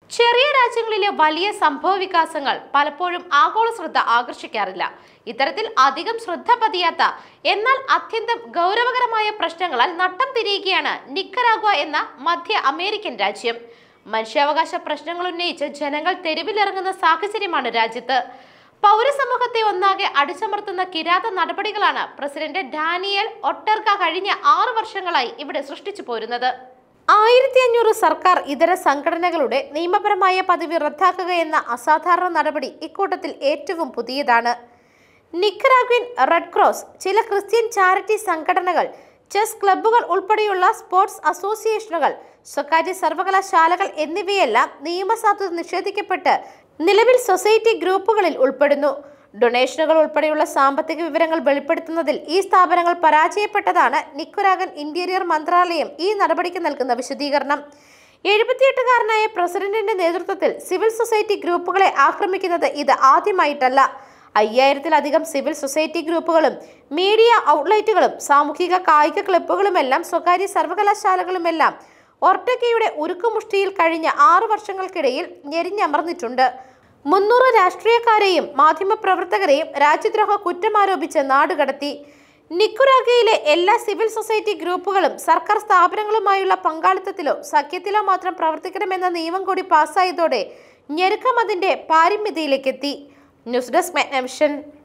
ചെറിയ രാജ്യങ്ങളിലെ വലിയ സംഭവ വികാസങ്ങൾ പലപ്പോഴും ആഗോള ശ്രദ്ധ ആകർഷിക്കാറില്ല. ഇത്തരത്തിൽ അധികം ശ്രദ്ധ പതിയാത്ത എന്നാൽ അത്യന്തം ഗൗരവകരമായ പ്രശ്നങ്ങളാൽ നട്ടം തിരിയുകയാണ് നിക്കരാഗ്വ എന്ന മധ്യ അമേരിക്കൻ രാജ്യം. മനുഷ്യാവകാശ പ്രശ്നങ്ങൾ ഉന്നയിച്ച് ജനങ്ങൾ തെരുവിലിറങ്ങുന്ന സാഹചര്യമാണ് രാജ്യത്ത്. പൗരസമൂഹത്തെ ഒന്നാകെ അടിച്ചമർത്തുന്ന കിരാത നടപടികളാണ് പ്രസിഡന്റ് ഡാനിയൽ ഒർട്ടേഗ കഴിഞ്ഞ 6 വർഷങ്ങളായി ഇവിടെ സൃഷ്ടിച്ചു പോരുന്നത്. 1500 സർക്കാർ ഇതര സംഘടനകളുടെ നിയമപരമായ പദവി റദ്ദാക്കുക എന്ന അസാധാരണ നടപടി ഇക്കൂട്ടത്തിൽ ഏറ്റവും പുതിയതാണ്. നിക്കരാഗ്വൻ റെഡ് ക്രോസ്, ചില ക്രിസ്ത്യൻ ചാരിറ്റി സംഘടനകൾ, ചെസ് ക്ലബ്ബുകൾ ഉൾപ്പെടെയുള്ള സ്പോർട്സ് അസോസിയേഷനുകൾ, സ്വകാര്യ സർവകലാശാലകൾ എന്നിവയെല്ലാം നിയമസാധുത നിഷേധിക്കപ്പെട്ട് നിലവിൽ സൊസൈറ്റി ഗ്രൂപ്പുകളിൽ ഉൾപ്പെടുന്നു. ഡൊണേഷനുകൾ ഉൾപ്പെടെയുള്ള സാമ്പത്തിക വിവരങ്ങൾ വെളിപ്പെടുത്തുന്നതിൽ ഈ സ്ഥാപനങ്ങൾ പരാജയപ്പെട്ടതാണ് നിക്കരാഗ്വൻ ഇന്റീരിയർ മന്ത്രാലയം ഈ നടപടിക്ക് നൽകുന്ന വിശദീകരണം. 78-കാരനായ പ്രസിഡന്റിന്റെ നേതൃത്വത്തിൽ സിവിൽ സൊസൈറ്റി ഗ്രൂപ്പുകളെ ആക്രമിക്കുന്നത് ഇത് ആദ്യമായിട്ടല്ല. 5000-ലധികം സിവിൽ സൊസൈറ്റി ഗ്രൂപ്പുകളും മീഡിയ ഔട്ട്ലെറ്റുകളും സാമൂഹിക കായിക ക്ലബ്ബുകളുമെല്ലാം സ്വകാര്യ സർവകലാശാലകളുമെല്ലാം ഒർട്ടേഗയുടെ ഉരുക്കുമുഷ്ടിയിൽ കഴിഞ്ഞ 6 വർഷങ്ങൾക്കിടയിൽ ഞെരിഞ്ഞമർന്നിട്ടുണ്ട്. 300 രാഷ്ട്രീയക്കാരെയും മാധ്യമപ്രവർത്തകരെയും രാജ്യദ്രോഹ കുറ്റമാരോപിച്ച് നാടുകടത്തി. നിക്കരാഗ്വയിലെ എല്ലാ സിവിൽ സൊസൈറ്റി ഗ്രൂപ്പുകളും സർക്കാർ സ്ഥാപനങ്ങളുമായുള്ള പങ്കാളിത്തത്തിലോ സഖ്യത്തിലോ മാത്രം പ്രവർത്തിക്കണമെന്ന നിയമം കൂടി പാസ്സായതോടെ ഞെരുക്കം അതിന്റെ പാരമ്യതയിലേക്കെത്തി. News desk മെഗ്നവിഷൻ.